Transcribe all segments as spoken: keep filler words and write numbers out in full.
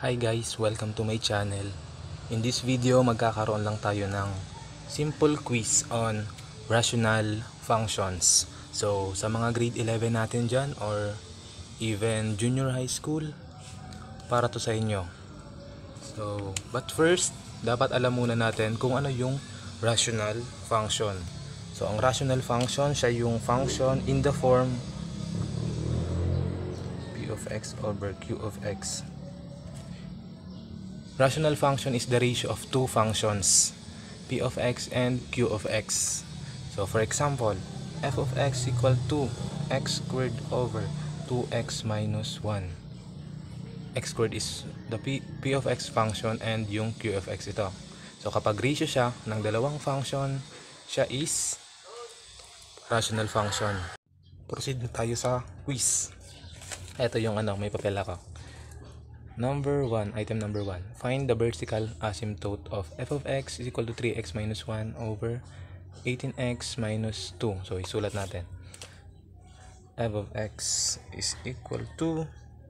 Hi guys, welcome to my channel. In this video, magkakaroon lang tayo ng simple quiz on rational functions. So, sa mga grade eleven natin dyan or even junior high school, para to sa inyo. So, but first, dapat alam muna natin kung ano yung rational function. So, ang rational function, siya yung function in the form p of x over q of x. Rational function is the ratio of two functions, p of x and q of x. So for example, f of x equal to x squared over two x minus one. X squared is the p, p of x function and yung q of x ito. So kapag ratio siya ng dalawang function, siya is rational function. Proceed na tayo sa quiz. Ito yung ano, may papel ako. Number one, item number one. Find the vertical asymptote of f of x is equal to three x minus one over eighteen x minus two. So, isulat natin. F of x is equal to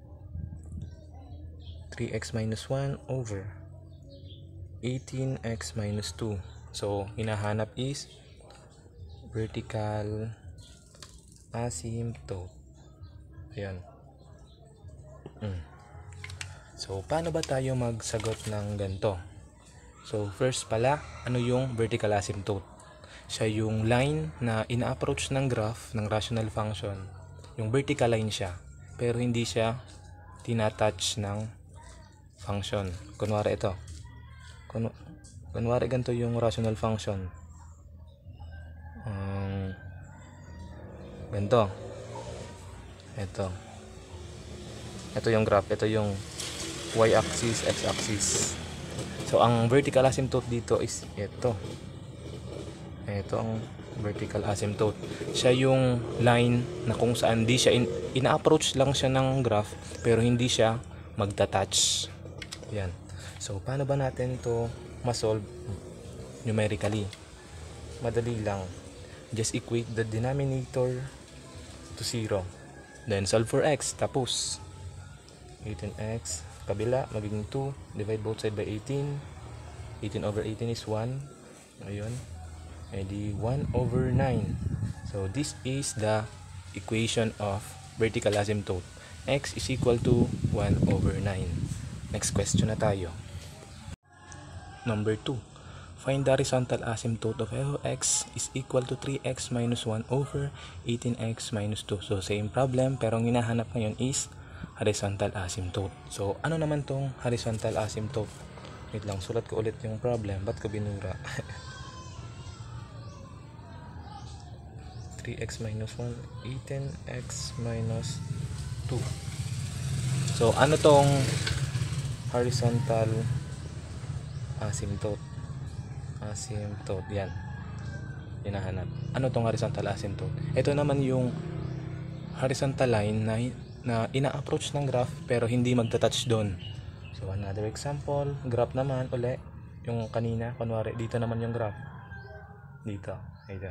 three x minus one over eighteen x minus two. So, hinahanap is vertical asymptote. Ayan. Hmm. So, paano ba tayo magsagot ng ganito? So, first pala, ano yung vertical asymptote? Siya yung line na ina-approach ng graph ng rational function. Yung vertical line siya, pero hindi siya tinatouch ng function. Kunwari ito. Kun kunwari ganito yung rational function. Um, ganito. Ito. Ito yung graph. Ito yung y-axis, x-axis. So, ang vertical asymptote dito is ito. Ito ang vertical asymptote. Siya yung line na kung saan di siya, in, ina-approach lang siya ng graph, pero hindi siya magta-touch. Yan. So, paano ba natin to ma-solve numerically? Madali lang. Just equate the denominator to zero. Then, solve for x. Tapos, eighteen x kabila magiging two, divide both side by eighteen. eighteen over eighteen is one. Ayun. Edi one over nine. So this is the equation of vertical asymptote. X is equal to one over nine. Next question na tayo. Number two. Find the horizontal asymptote of f of x is equal to three x minus one over eighteen x minus two. So same problem, pero ang hinahanap ngayon is horizontal asymptote. So, ano naman tong horizontal asymptote? Wait lang, sulat ko ulit yung problem. Ba't ko binura? three x minus one, eighteen x minus two. So, ano tong horizontal asymptote? Asymptote, yan. Hinahanap. Ano tong horizontal asymptote? Ito naman yung horizontal line na na ina-approach ng graph pero hindi magta-touch doon. So another example, graph naman uli yung kanina, kunwari dito naman yung graph. Dito, ito.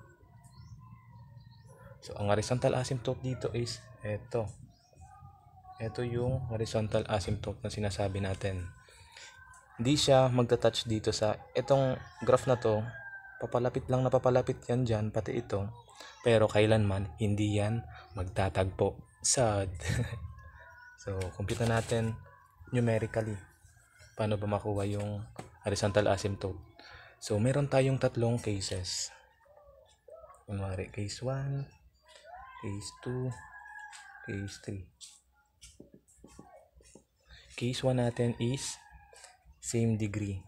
So ang horizontal asymptote dito is ito. Ito yung horizontal asymptote na sinasabi natin. Hindi siya magta-touch dito sa itong graph na to. Papalapit lang na papalapit yan dyan, pati ito. Pero kailanman hindi yan magtatagpo. Sad. So, compute na natin numerically. Paano ba makuha yung horizontal asymptote? So, meron tayong tatlong cases. Kunwari, case one, case two, case three. Case one natin is same degree.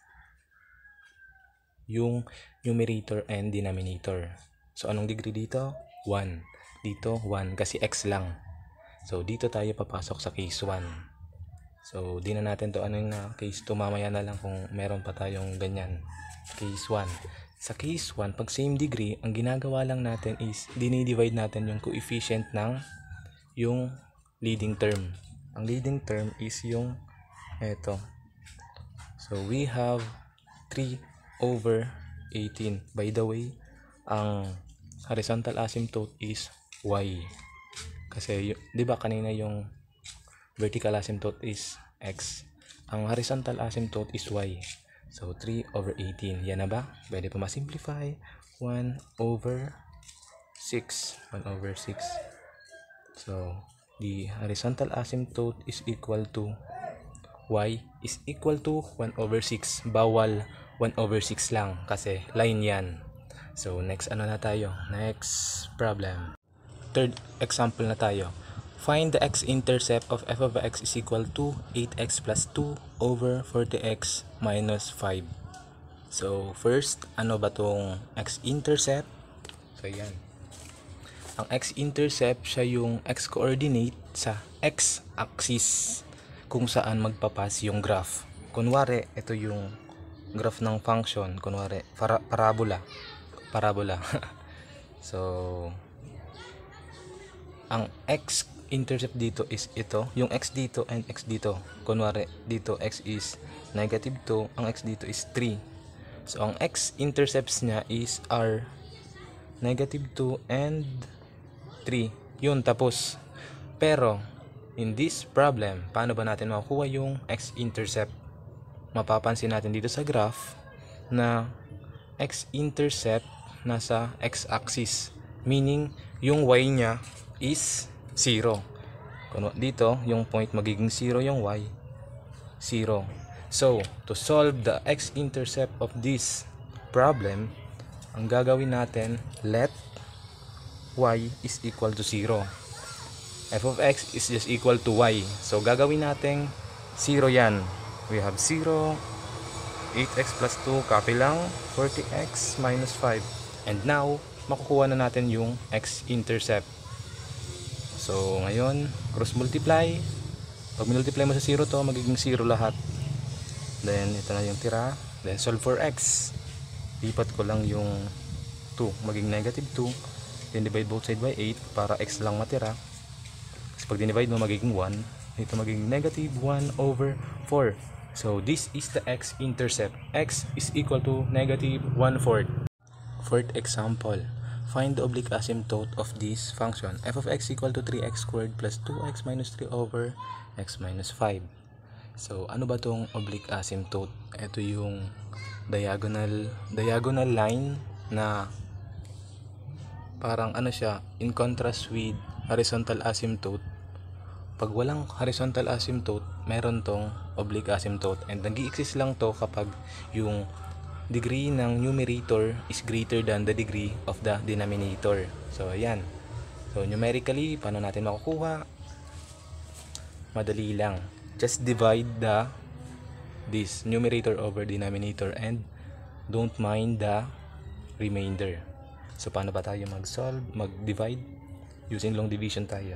Yung numerator and denominator. So, anong degree dito? one. Dito, one. Kasi x lang. So, dito tayo papasok sa case one. So, di na natin to ano yung na case two. Mamaya na lang kung meron pa tayong ganyan. Case one. Sa case one, pag same degree, ang ginagawa lang natin is dinidivide natin yung coefficient ng yung leading term. Ang leading term is yung eto. So, we have three over eighteen. By the way, ang horizontal asymptote is y. Kasi, di ba kanina yung vertical asymptote is x. Ang horizontal asymptote is y. So, three over eighteen. Yan na ba? Pwede pa ma-simplify. one over six. one over six. So, the horizontal asymptote is equal to y is equal to one over six. Bawal one over six lang kasi line yan. So, next ano na tayo? Next problem. Third example na tayo. Find the x-intercept of f of x is equal to eight x plus two over forty x minus five. So, first, ano ba tong x-intercept? So, yan. Ang x-intercept, siya yung x-coordinate sa x-axis kung saan magpapas yung graph. Kunwari, ito yung graph ng function. Kunwari, para parabola. Parabola. So, ang x-intercept dito is ito. Yung x dito and x dito. Kunwari, dito x is negative two. Ang x dito is three. So, ang x-intercepts niya is r negative two and three. Yun, tapos. Pero, in this problem, paano ba natin makukuha yung x-intercept? Mapapansin natin dito sa graph na x-intercept nasa x-axis. Meaning, yung y niya is zero. Dito, yung point magiging zero yung y. zero. So, to solve the x-intercept of this problem, ang gagawin natin, let y is equal to zero. F of x is just equal to y. So, gagawin natin zero yan. We have zero, eight x plus two, copy lang, forty x minus five. And now, makukuha na natin yung x-intercept. So, ngayon, cross multiply. Pag multiply mo sa zero to, magiging zero lahat. Then, ito na yung tira. Then, solve for x. Lipat ko lang yung two. Maging negative two. Then, divide both side by eight para x lang matira. Kasi pag dinivide mo, magiging one. Ito magiging negative one over four. So, this is the x-intercept. X is equal to negative one fourth. Fourth example. Find the oblique asymptote of this function. F of x equal to three x squared plus two x minus three over x minus five. So, ano ba tong oblique asymptote? Ito yung diagonal diagonal line na parang ano siya, in contrast with horizontal asymptote. Pag walang horizontal asymptote, meron tong oblique asymptote. And nag-i-exist lang to kapag yung degree ng numerator is greater than the degree of the denominator. So, ayan. So, numerically, paano natin makukuha? Madali lang. Just divide the this numerator over denominator and don't mind the remainder. So, paano ba tayo mag-solve? Mag-divide? Using long division tayo.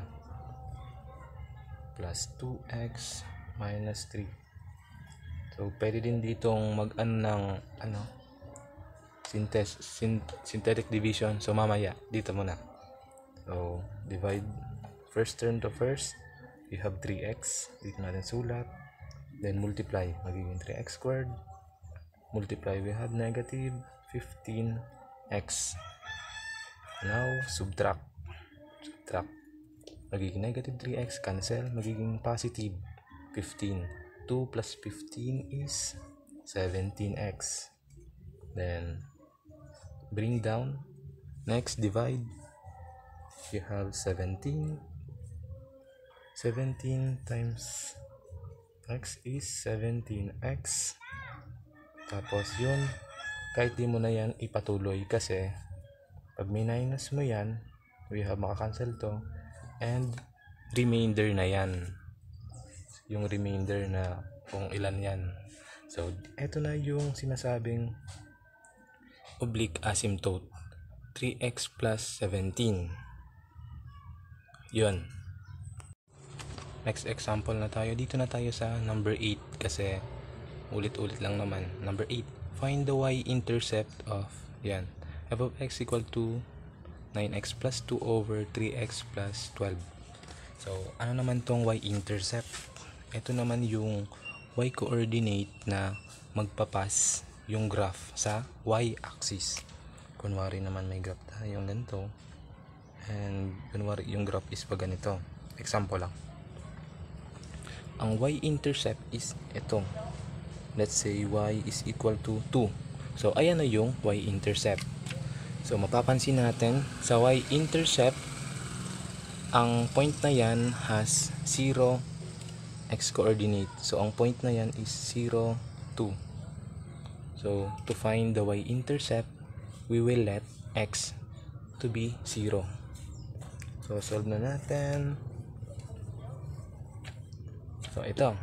Plus two x minus three. So, pwede din ditong mag-ano ng ano, synthesis, synthetic division. So, mamaya, dito muna. So, divide first term to first. You have three x. Dito natin sulat. Then, multiply. Magiging three x squared. Multiply, we have negative fifteen x. Now, subtract. Subtract. Magiging negative three x. Cancel. Magiging positive fifteen. two plus fifteen is seventeen x. Then, bring down. Next, divide. You have seventeen. seventeen times x is seventeen x. Tapos yun, kahit di mo na yan ipatuloy kasi pag minus mo yan, we have makakancel to. And, remainder na yan. Yung remainder na kung ilan yan. So, eto na yung sinasabing oblique asymptote. three x plus seventeen. Yun. Next example na tayo. Dito na tayo sa number eight kasi ulit-ulit lang naman. Number eight. Find the y-intercept of, yan, f of x equal to nine x plus two over three x plus twelve. So, ano naman tong y-intercept? Ito naman yung y-coordinate na magpapas yung graph sa y-axis. Kunwari naman may graph tayong ganito. And kunwari yung graph is pa ganito. Example lang. ang y-intercept is ito. Let's say y is equal to two. So, ayan na yung y-intercept. So, mapapansin natin sa y-intercept, ang point na yan has zero x coordinate. So, ang point na yan is zero, two. So, to find the y-intercept, we will let x to be zero. So, solve na natin. So, ito.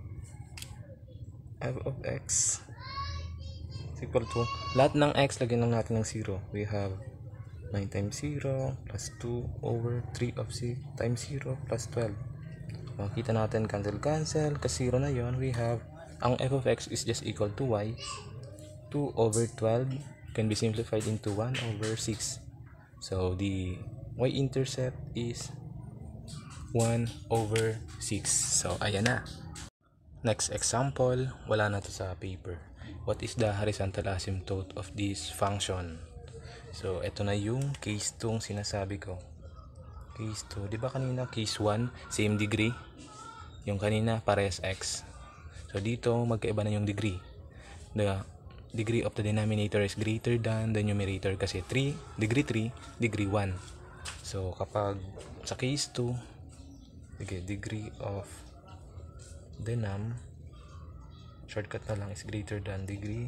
F of x is equal to, lahat ng x, lagyan lang natin ng zero. We have nine times zero plus two over three of c times zero plus twelve. Makikita natin cancel cancel, kasi zero na yon. We have, ang f of x is just equal to y. two over twelve can be simplified into one over six. So, the y-intercept is one over six. So, ayan na. Next example, wala na to sa paper. What is the horizontal asymptote of this function? So, ito na yung case two sinasabi ko. Case two. Di ba kanina case one, same degree? Yung kanina, parehas x. So, dito, magkaiba na yung degree. The degree of the denominator is greater than the numerator kasi three, degree three, degree one. So, kapag sa case two, okay, degree of denum, shortcut na lang, is greater than degree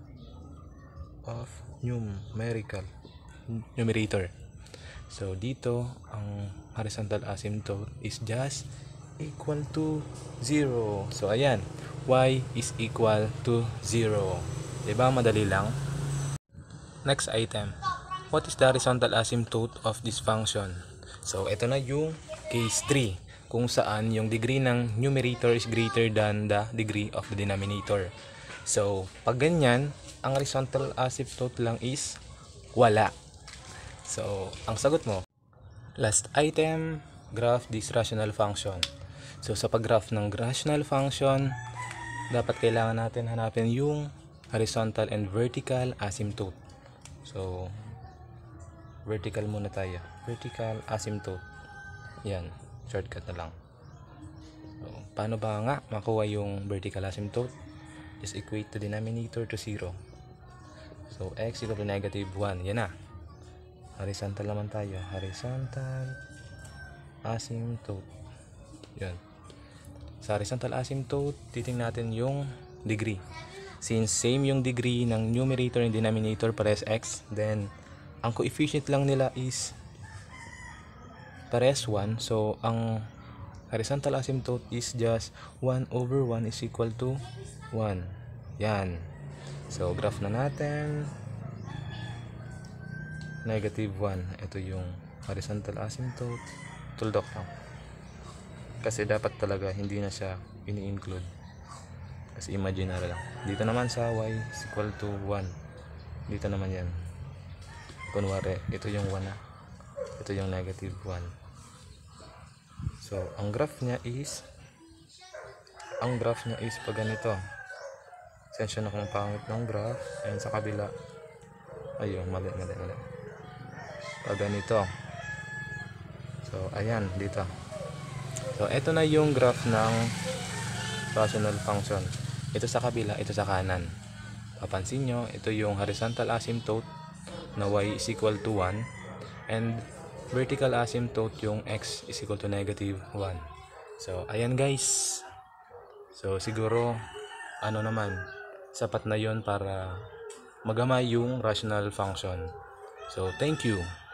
of numerical numerator. So, dito, ang horizontal asymptote is just equal to zero. So, ayan, y is equal to zero. Diba? Madali lang. Next item. What is the horizontal asymptote of this function? So, ito na yung case three, kung saan yung degree ng numerator is greater than the degree of the denominator. So, pag ganyan, ang horizontal asymptote lang is wala. So, ang sagot mo, last item, graph this rational function. So, sa pag-graph ng rational function, dapat kailangan natin hanapin yung horizontal and vertical asymptote. So, vertical muna tayo. Vertical asymptote. Yan. Shortcut na lang. So, paano ba nga makuha yung vertical asymptote? Just equate the denominator to zero. So, x equal to negative one. Yan na. Horizontal naman tayo. Horizontal asymptote. Yan. Sa horizontal asymptote, titingnan natin yung degree. Since same yung degree ng numerator and denominator parehas x, then ang coefficient lang nila is parehas one. So, ang horizontal asymptote is just one over one is equal to one. Yan. So, graph na natin. Negative one. Ito yung horizontal asymptote. Tuldok lang. Kasi dapat talaga hindi na siya ini-include. Kasi imaginary lang. Dito naman sa y is equal to one. Dito naman yan. Kunwari, ito yung one na. Ito yung negative one. So, ang graph niya is ang graph niya is pag ganito. Sensya na kung pangit ng graph. Ayan sa kabila. Ayun, mali, mali, mali. Pag ganito. So, ayan, dito. So, ito na yung graph ng rational function. Ito sa kabila, ito sa kanan. Papansin nyo, ito yung horizontal asymptote na y is equal to one. And vertical asymptote yung x is equal to negative one. So, ayan guys. So, siguro, ano naman, sapat na yon para magamay yung rational function. So, thank you.